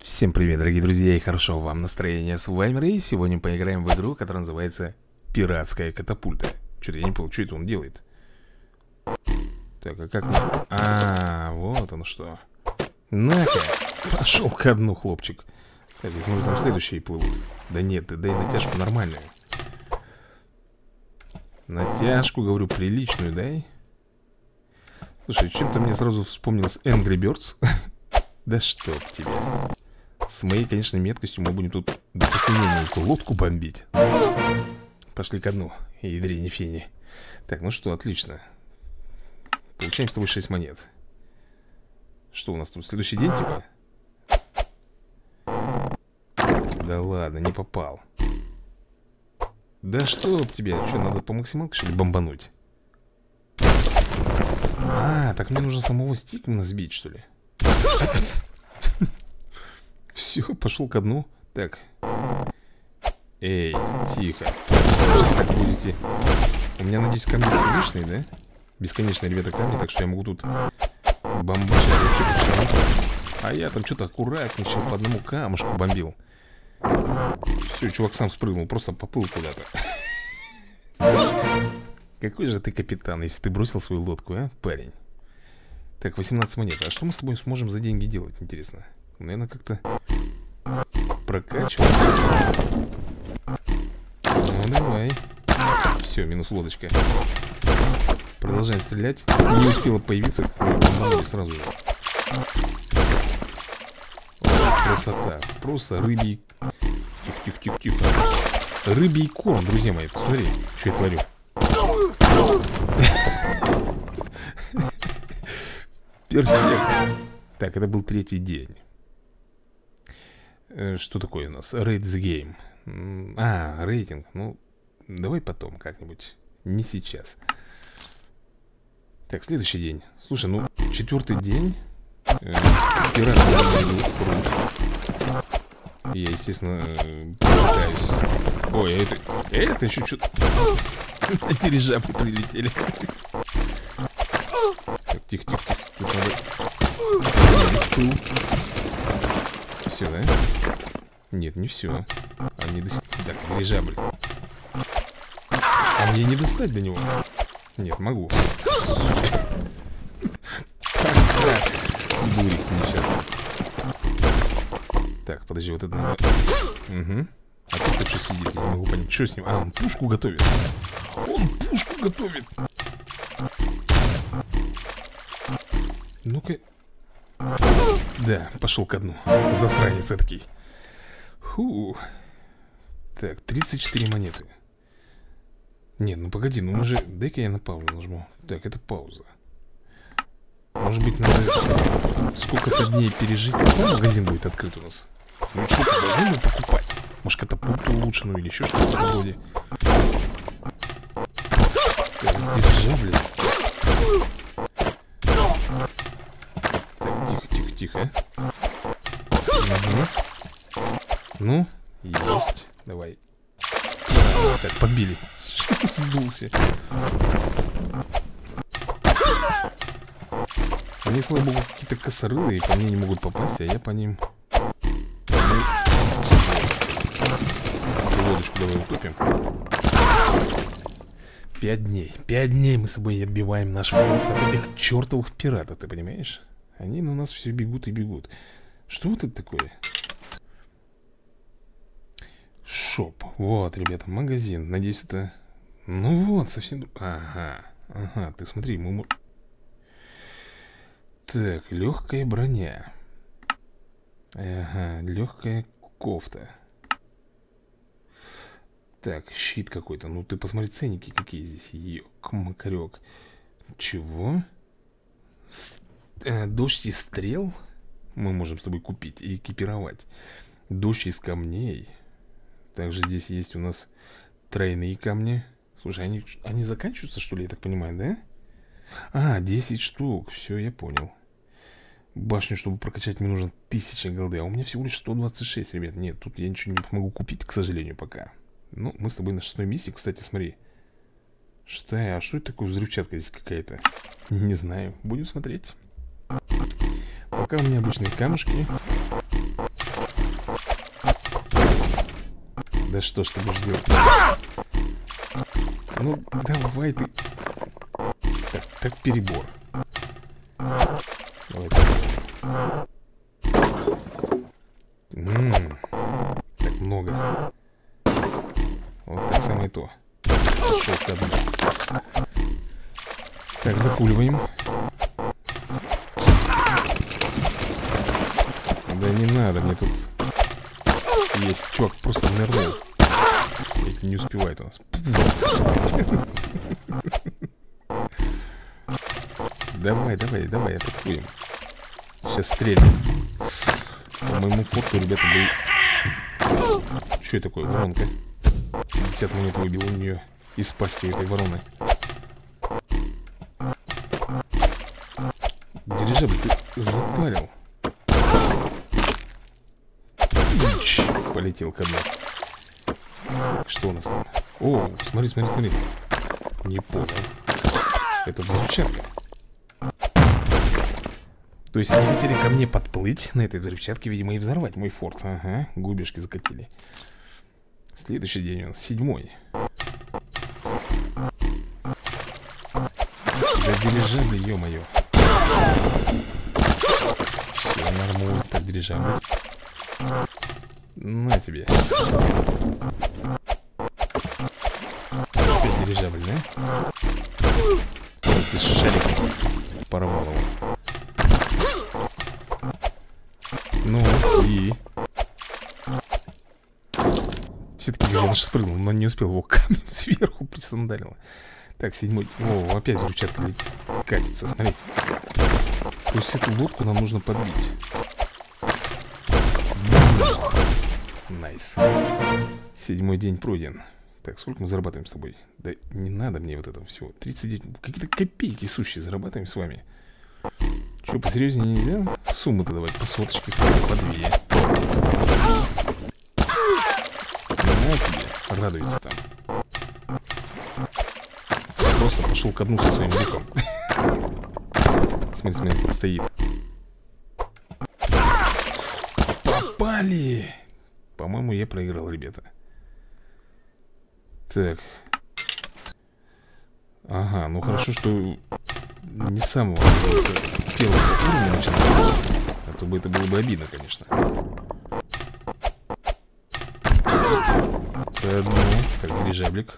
Всем привет, дорогие друзья, и хорошего вам настроения. С вами Рэй. Сегодня поиграем в игру, которая называется Пиратская катапульта. Что-то я не понял, что это он делает. Так, а как... вот оно что. На-ка, пошел ко дну, хлопчик. Так, я смотрю, там следующие плывут. Да нет, ты дай натяжку нормальную. Натяжку, говорю, приличную дай. Слушай, чем-то мне сразу вспомнилось Angry Birds. Да чтоб тебя. С моей, конечно, меткостью мы будем тут до посинения эту лодку бомбить. Пошли ко дну, ядрени фени. Так, ну что, отлично. Получаем с тобой 6 монет. Что у нас тут, следующий день, типа? Да ладно, не попал. Да чтоб тебя, что, надо по максималке, что ли, бомбануть? Так мне нужно самого стикмана сбить, что ли? Все, пошел ко дну. Так. Эй, тихо. Как будете? У меня, надеюсь, камни бесконечные, да? Бесконечные, ребята, камни, так что я могу тут бомбачить вообще. А я там что-то аккуратничал, по одному камушку бомбил. Все, чувак сам спрыгнул, просто поплыл куда-то. Какой же ты капитан, если ты бросил свою лодку, а, парень? Так, 18 монет. А что мы с тобой сможем за деньги делать, интересно? Наверное, как-то прокачивать. Ну, давай. Все, минус лодочка. Продолжаем стрелять. Не успела появиться, сразу же. Красота. Просто рыбий... Тихо. Рыбий корм, друзья мои. Смотри, что я творю. Перфект. Так, это был третий день. Что такое у нас? Rate the game. Рейтинг. Ну, давай потом как-нибудь. Не сейчас. Так, следующий день. Слушай, ну, четвертый день. Пираты идут пруд. Я, естественно, пытаюсь. Ой, это еще что-то. Дирижабли прилетели. Так, тихо. Тут надо... Все, да? Нет, не все. Они до сих пор... Так, дирижабль. А мне не достать до него? Нет, могу. Дурик несчастный. Так, подожди, вот это надо... Угу. А тут-то что сидит? Я не могу понять, что с ним? Он пушку готовит. Он пушку готовит. Ну-ка. Да, пошел ко дну. Засранец этакий. Фу. Так, 34 монеты. Нет, ну погоди, ну мы же... Дай-ка я на паузу нажму. Так, это пауза. Может быть, надо сколько-то дней пережить, потом магазин будет открыт у нас. Ну что-то должны мы покупать. Может, катапульту улучшенную или еще что-то в этом роде. Так, дирижабли. Так, тихо. Угу. Ну, есть. Давай. Так, подбили. Сдулся. Они, слава богу, какие-то косорылые, по мне не могут попасть, а я по ним. Лодочку давай утопим. 5 дней. 5 дней мы с собой отбиваем наш флот от этих чертовых пиратов, ты понимаешь? Они на нас все бегут и бегут. Что вот это такое? Шоп. Вот, ребята, магазин. Надеюсь, это... Ну вот, совсем... Ага, ты смотри, мы... Так, легкая броня. Ага, легкая кофта. Так, щит какой-то. Ну ты посмотри, ценники какие здесь. Ёк-макарёк. Чего? Дождь из стрел мы можем с тобой купить и экипировать. Дождь из камней. Также здесь есть у нас тройные камни. Слушай, они заканчиваются, что ли, я так понимаю, да? 10 штук. Все, я понял. Башню, чтобы прокачать, мне нужно 1000 голды. А у меня всего лишь 126, ребят. Нет, тут я ничего не могу купить, к сожалению, пока. Ну, мы с тобой на 6-й миссии, кстати, смотри. Что это такое? Взрывчатка здесь какая-то. Не знаю, будем смотреть. Пока у меня обычные камушки. Да что ж ты будешь делать? Ну, давай ты. Так перебор. Давай так. Так много. Вот так самое то. Пошел ко дну. Так, запуливаем. Да не надо мне тут. Есть, чувак просто нырнул. Это не успевает у нас. Давай, атакуем. Сейчас стрельнет. По моему форту, ребята, был... Что это такое? Воронка. 50 монет выбил у нее из пасти у этой вороны. Дирижабль, ты запарил. Ич, полетел ко дну. Так, что у нас там? О, смотри. Не понял. Это взрывчатка. То есть они хотели ко мне подплыть на этой взрывчатке, видимо, и взорвать мой форт. Ага, губежки закатили. Следующий день у нас 7-й. Да дирижабль, ё-моё. Все, нормально. Так, дирижабль. На тебе. Опять дирижабль, да? С шариком порвал его. Ну и... Все-таки я наш спрыгнул, но не успел, его камнем сверху присандалило. Так, 7-й. О, опять взрывчатка катится, смотри. То есть эту лодку нам нужно подбить. Найс. 7-й день пройден. Так, сколько мы зарабатываем с тобой? Да не надо мне вот этого всего. 39. Какие-то копейки сущие зарабатываем с вами. Че, посерьезнее нельзя? Суммы-то давать по соточке, по 2. На тебе, радуется там. Просто пошел ко дну со своим луком. Смотри, стоит. Попали! По-моему, я проиграл, ребята. Так. Ага, ну хорошо, что не с самого первого уровня начинал. А то бы это было бы обидно, конечно. Одну. Так, дирижаблик.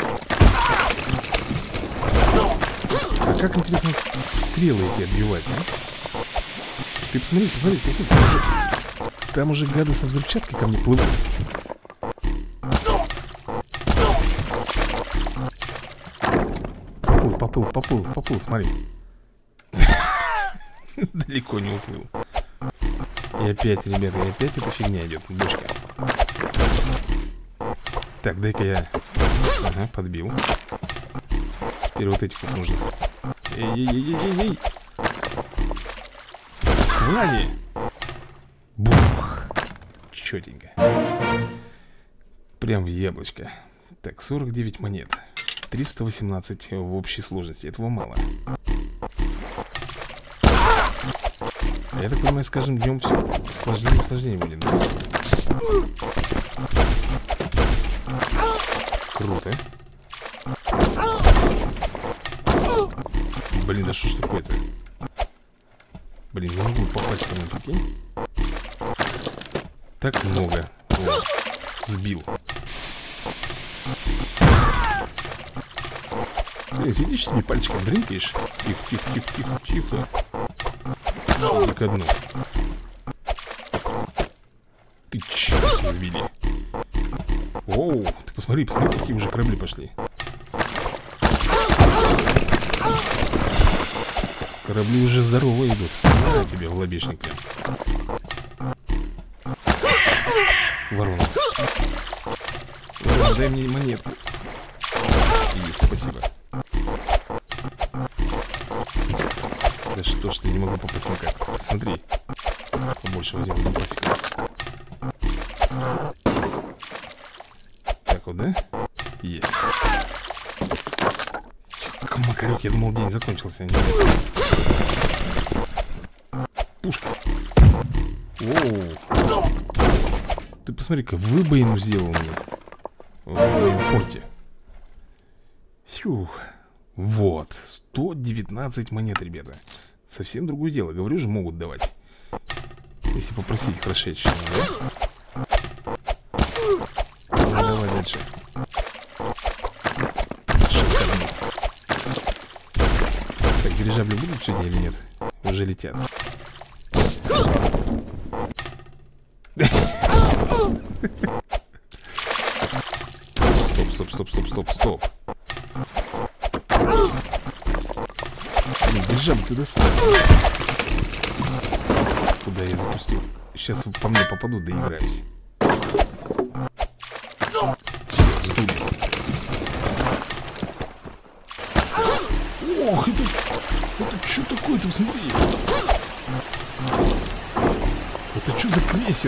А как, интересно, стрелы эти отбивать, а? Ты посмотри. Там уже гады со взрывчаткой ко мне плывут. Поплыл, смотри. Далеко не уплыл. И опять, ребята, эта фигня идет, бочка. Так, дай-ка я... Ага, подбил. Теперь вот этих вот нужно. Эй. В плане. Бух. Чётенько. Прям в яблочко. Так, 49 монет. 318 в общей сложности. Этого мало. Я так понимаю, с каждым днем все сложнее и сложнее будет, да? Круто. Блин, да что ж такое-то? Блин, не могу попасть по нему, прикинь. Так много. О, сбил. Блин, сидишь себе пальчиком дрынкаешь. Тихо. И ко дну. Ты че, сбили. Оу, ты посмотри, какие уже корабли пошли. Корабли уже здорово идут. На тебе в лобешник прям. Ворона. Ворона, дай мне монетку. Есть, спасибо. Да что ж ты, не могу попасть на карту. Смотри. Побольше возьму запасика. Так вот, да? Есть. Макарек, я думал, день закончился. Нет. Пушка. Оу. Ты посмотри-ка, выбоину сделал мне. в моем форте. Фух. Вот, 119 монет, ребята. Совсем другое дело, говорю же, могут давать. Если попросить хорошечко, да? Ну, давай дальше. Шикарно. Так, дирижабли будут сегодня или нет? Уже летят. Стоп. Дирижабль ты достал. Куда я запустил? Сейчас по мне попадут, доиграюсь. Ох, это что такое-то, смотри. Это что за крейсер?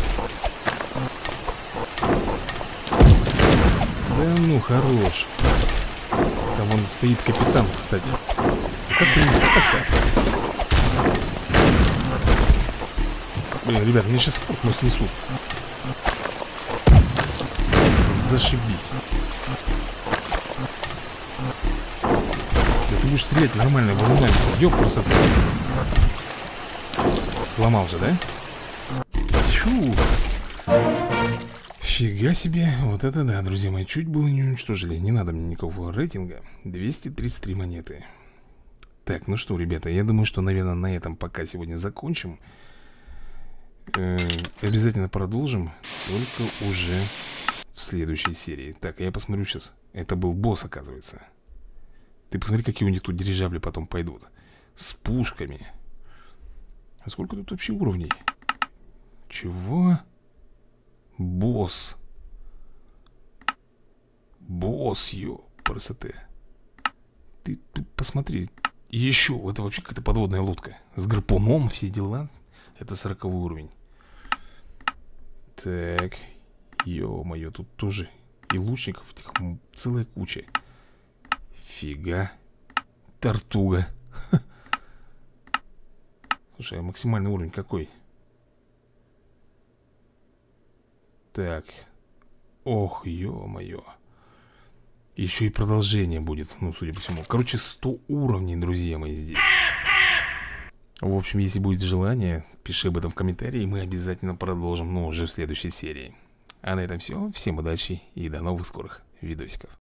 Да ну, хорош. Там вон стоит капитан, кстати. Как ты не поставь? Блин, ребят, мне сейчас форт мой снесут. Зашибись. Да ты будешь стрелять нормально волнами. Ёб красота. Сломал же, да? Фу. Фига себе. Вот это да, друзья мои. Чуть было не уничтожили. Не надо мне никакого рейтинга. 233 монеты. Так, ну что, ребята, я думаю, что, наверное, на этом пока сегодня закончим. Обязательно продолжим, только уже в следующей серии. Так, я посмотрю сейчас. Это был босс, оказывается. Ты посмотри, какие у них тут дирижабли потом пойдут. С пушками. А сколько тут вообще уровней? Чего? Босс. Босс, ё, красоты. Ты посмотри. И еще, это вообще какая-то подводная лодка. С гарпуном, все дела. Это 40 уровень. Так. Ё-моё, тут тоже и лучников этих целая куча. Фига. Тортуга. Слушай, а максимальный уровень какой? Так. Ох, ё-моё. Еще и продолжение будет, ну, судя по всему. Короче, 100 уровней, друзья мои, здесь. В общем, если будет желание, пиши об этом в комментарии. Мы обязательно продолжим, но уже в следующей серии. А на этом все. Всем удачи и до новых скорых видосиков.